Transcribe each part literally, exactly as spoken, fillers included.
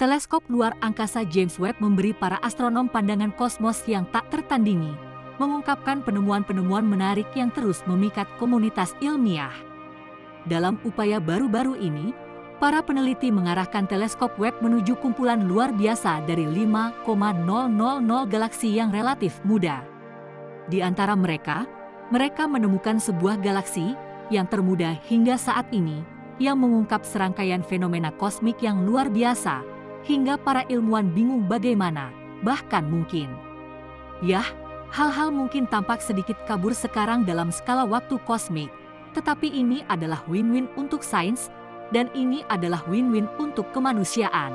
Teleskop luar angkasa James Webb memberi para astronom pandangan kosmos yang tak tertandingi, mengungkapkan penemuan-penemuan menarik yang terus memikat komunitas ilmiah. Dalam upaya baru-baru ini, para peneliti mengarahkan teleskop Webb menuju kumpulan luar biasa dari lima koma nol nol nol galaksi yang relatif muda. Di antara mereka, mereka menemukan sebuah galaksi yang termuda hingga saat ini, yang mengungkap serangkaian fenomena kosmik yang luar biasa, hingga para ilmuwan bingung bagaimana, bahkan mungkin. Yah, hal-hal mungkin tampak sedikit kabur sekarang dalam skala waktu kosmik, tetapi ini adalah win-win untuk sains, dan ini adalah win-win untuk kemanusiaan.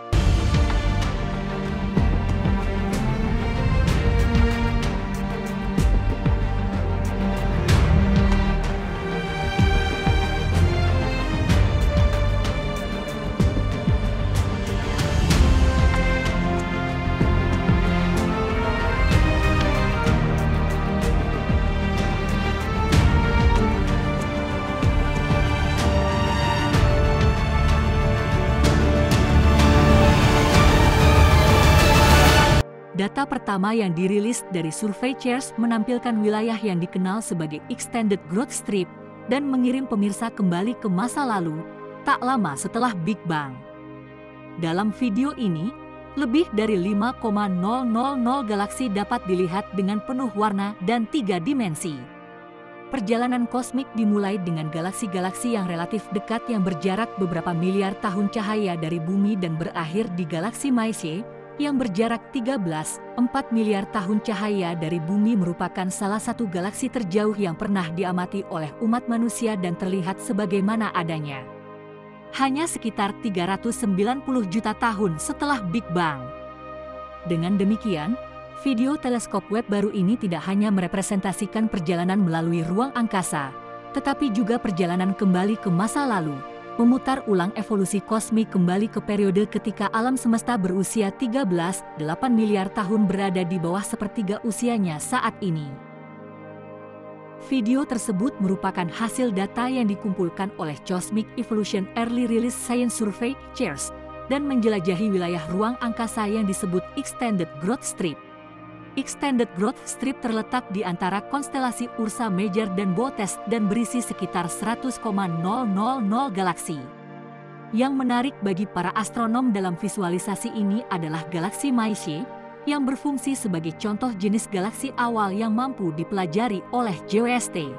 Data pertama yang dirilis dari survei CHARES menampilkan wilayah yang dikenal sebagai Extended Growth Strip dan mengirim pemirsa kembali ke masa lalu, tak lama setelah Big Bang. Dalam video ini, lebih dari lima koma nol nol nol galaksi dapat dilihat dengan penuh warna dan tiga dimensi. Perjalanan kosmik dimulai dengan galaksi-galaksi yang relatif dekat yang berjarak beberapa miliar tahun cahaya dari bumi dan berakhir di galaksi Messier, yang berjarak tiga belas koma empat miliar tahun cahaya dari bumi merupakan salah satu galaksi terjauh yang pernah diamati oleh umat manusia dan terlihat sebagaimana adanya. Hanya sekitar tiga ratus sembilan puluh juta tahun setelah Big Bang. Dengan demikian, video teleskop Webb baru ini tidak hanya merepresentasikan perjalanan melalui ruang angkasa, tetapi juga perjalanan kembali ke masa lalu, memutar ulang evolusi kosmik kembali ke periode ketika alam semesta berusia tiga belas koma delapan miliar tahun berada di bawah sepertiga usianya saat ini. Video tersebut merupakan hasil data yang dikumpulkan oleh Cosmic Evolution Early Release Science Survey (CERS) dan menjelajahi wilayah ruang angkasa yang disebut Extended Growth Strip. Extended Growth Strip terletak di antara konstelasi Ursa Major dan Boötes dan berisi sekitar seratus koma nol nol nol galaksi. Yang menarik bagi para astronom dalam visualisasi ini adalah galaksi Messier, yang berfungsi sebagai contoh jenis galaksi awal yang mampu dipelajari oleh J W S T.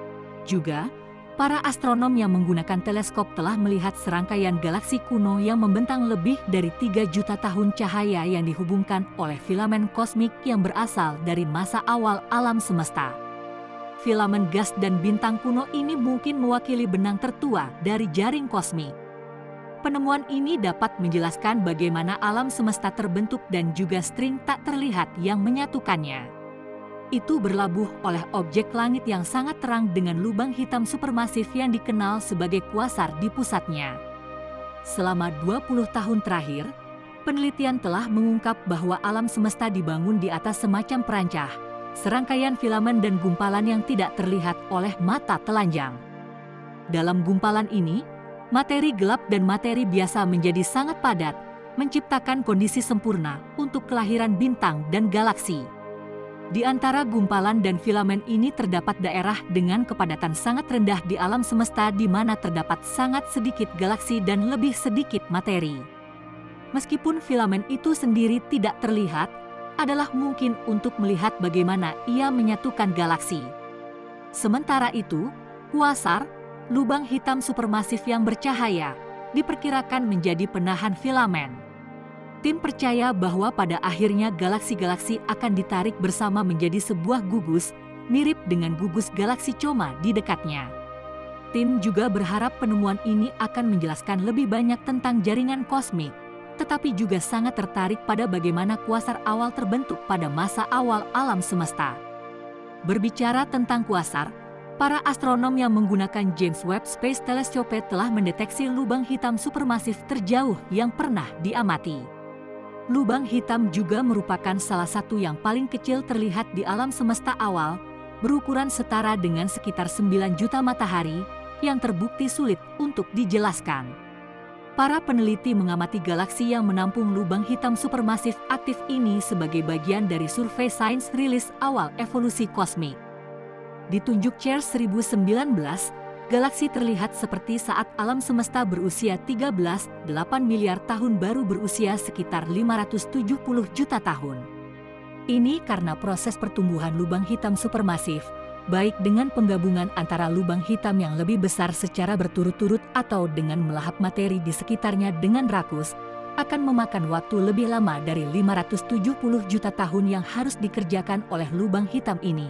Juga, para astronom yang menggunakan teleskop telah melihat serangkaian galaksi kuno yang membentang lebih dari tiga juta tahun cahaya yang dihubungkan oleh filamen kosmik yang berasal dari masa awal alam semesta. Filamen gas dan bintang kuno ini mungkin mewakili benang tertua dari jaring kosmik. Penemuan ini dapat menjelaskan bagaimana alam semesta terbentuk dan juga string tak terlihat yang menyatukannya. Itu berlabuh oleh objek langit yang sangat terang dengan lubang hitam supermasif yang dikenal sebagai kuasar di pusatnya. Selama dua puluh tahun terakhir, penelitian telah mengungkap bahwa alam semesta dibangun di atas semacam perancah, serangkaian filamen dan gumpalan yang tidak terlihat oleh mata telanjang. Dalam gumpalan ini, materi gelap dan materi biasa menjadi sangat padat, menciptakan kondisi sempurna untuk kelahiran bintang dan galaksi. Di antara gumpalan dan filamen ini terdapat daerah dengan kepadatan sangat rendah di alam semesta di mana terdapat sangat sedikit galaksi dan lebih sedikit materi. Meskipun filamen itu sendiri tidak terlihat, adalah mungkin untuk melihat bagaimana ia menyatukan galaksi. Sementara itu, kuasar, lubang hitam supermasif yang bercahaya, diperkirakan menjadi penahan filamen. Tim percaya bahwa pada akhirnya galaksi-galaksi akan ditarik bersama menjadi sebuah gugus, mirip dengan gugus galaksi Coma di dekatnya. Tim juga berharap penemuan ini akan menjelaskan lebih banyak tentang jaringan kosmik, tetapi juga sangat tertarik pada bagaimana kuasar awal terbentuk pada masa awal alam semesta. Berbicara tentang kuasar, para astronom yang menggunakan James Webb Space Telescope telah mendeteksi lubang hitam supermasif terjauh yang pernah diamati. Lubang hitam juga merupakan salah satu yang paling kecil terlihat di alam semesta awal, berukuran setara dengan sekitar sembilan juta matahari, yang terbukti sulit untuk dijelaskan. Para peneliti mengamati galaksi yang menampung lubang hitam supermasif aktif ini sebagai bagian dari survei sains rilis awal evolusi kosmik. Ditunjuk CHARES seribu sembilan belas, galaksi terlihat seperti saat alam semesta berusia tiga belas koma delapan miliar tahun baru berusia sekitar lima ratus tujuh puluh juta tahun. Ini karena proses pertumbuhan lubang hitam supermasif, baik dengan penggabungan antara lubang hitam yang lebih besar secara berturut-turut atau dengan melahap materi di sekitarnya dengan rakus, akan memakan waktu lebih lama dari lima ratus tujuh puluh juta tahun yang harus dikerjakan oleh lubang hitam ini.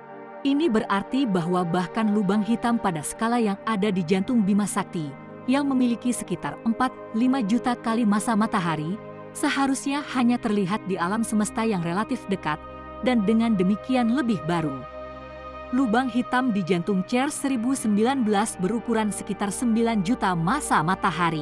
Ini berarti bahwa bahkan lubang hitam pada skala yang ada di jantung Bima Sakti, yang memiliki sekitar empat sampai lima juta kali massa matahari, seharusnya hanya terlihat di alam semesta yang relatif dekat dan dengan demikian lebih baru. Lubang hitam di jantung CHARES seribu sembilan belas berukuran sekitar sembilan juta massa matahari.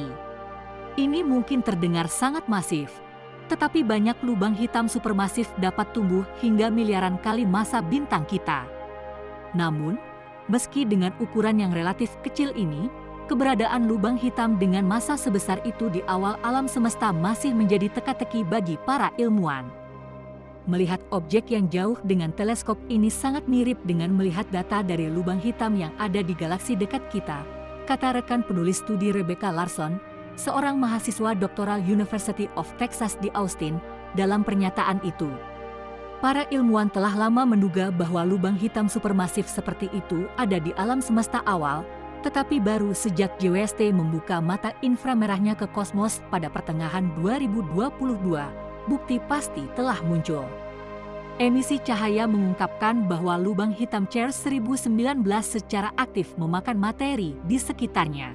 Ini mungkin terdengar sangat masif, tetapi banyak lubang hitam supermasif dapat tumbuh hingga miliaran kali massa bintang kita. Namun, meski dengan ukuran yang relatif kecil ini, keberadaan lubang hitam dengan massa sebesar itu di awal alam semesta masih menjadi teka-teki bagi para ilmuwan. Melihat objek yang jauh dengan teleskop ini sangat mirip dengan melihat data dari lubang hitam yang ada di galaksi dekat kita, kata rekan penulis studi Rebecca Larson, seorang mahasiswa doktoral University of Texas di Austin, dalam pernyataan itu. Para ilmuwan telah lama menduga bahwa lubang hitam supermasif seperti itu ada di alam semesta awal, tetapi baru sejak J W S T membuka mata inframerahnya ke kosmos pada pertengahan dua ribu dua puluh dua, bukti pasti telah muncul. Emisi cahaya mengungkapkan bahwa lubang hitam CHARES seribu sembilan belas secara aktif memakan materi di sekitarnya.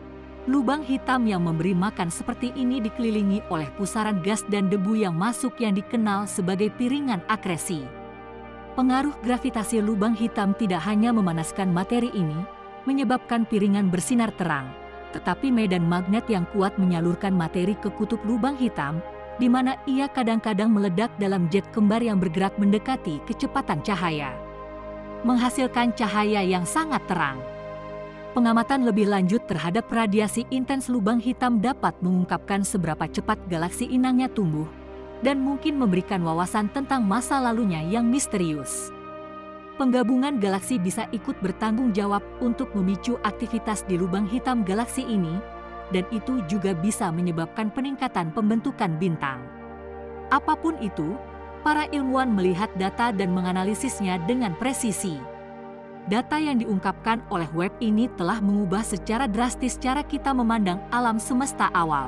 Lubang hitam yang memberi makan seperti ini dikelilingi oleh pusaran gas dan debu yang masuk yang dikenal sebagai piringan akresi. Pengaruh gravitasi lubang hitam tidak hanya memanaskan materi ini, menyebabkan piringan bersinar terang, tetapi medan magnet yang kuat menyalurkan materi ke kutub lubang hitam, di mana ia kadang-kadang meledak dalam jet kembar yang bergerak mendekati kecepatan cahaya, menghasilkan cahaya yang sangat terang. Pengamatan lebih lanjut terhadap radiasi intens lubang hitam dapat mengungkapkan seberapa cepat galaksi inangnya tumbuh, dan mungkin memberikan wawasan tentang masa lalunya yang misterius. Penggabungan galaksi bisa ikut bertanggung jawab untuk memicu aktivitas di lubang hitam galaksi ini, dan itu juga bisa menyebabkan peningkatan pembentukan bintang. Apapun itu, para ilmuwan melihat data dan menganalisisnya dengan presisi. Data yang diungkapkan oleh web ini telah mengubah secara drastis cara kita memandang alam semesta awal.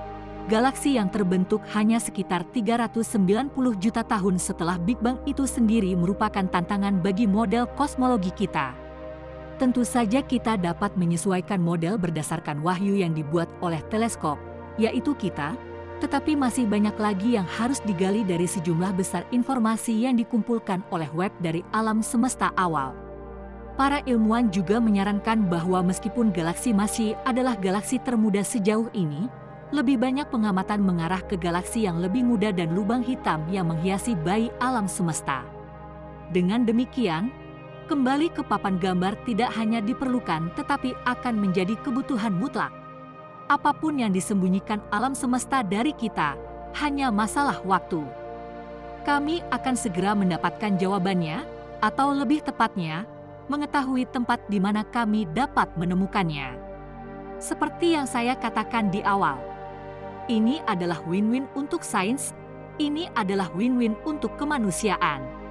Galaksi yang terbentuk hanya sekitar tiga ratus sembilan puluh juta tahun setelah Big Bang itu sendiri merupakan tantangan bagi model kosmologi kita. Tentu saja kita dapat menyesuaikan model berdasarkan wahyu yang dibuat oleh teleskop, yaitu kita, tetapi masih banyak lagi yang harus digali dari sejumlah besar informasi yang dikumpulkan oleh web dari alam semesta awal. Para ilmuwan juga menyarankan bahwa meskipun galaksi masih adalah galaksi termuda sejauh ini, lebih banyak pengamatan mengarah ke galaksi yang lebih muda dan lubang hitam yang menghiasi bayi alam semesta. Dengan demikian, kembali ke papan gambar tidak hanya diperlukan tetapi akan menjadi kebutuhan mutlak. Apapun yang disembunyikan alam semesta dari kita, hanya masalah waktu. Kami akan segera mendapatkan jawabannya, atau lebih tepatnya, mengetahui tempat di mana kami dapat menemukannya. Seperti yang saya katakan di awal, ini adalah win-win untuk sains, ini adalah win-win untuk kemanusiaan.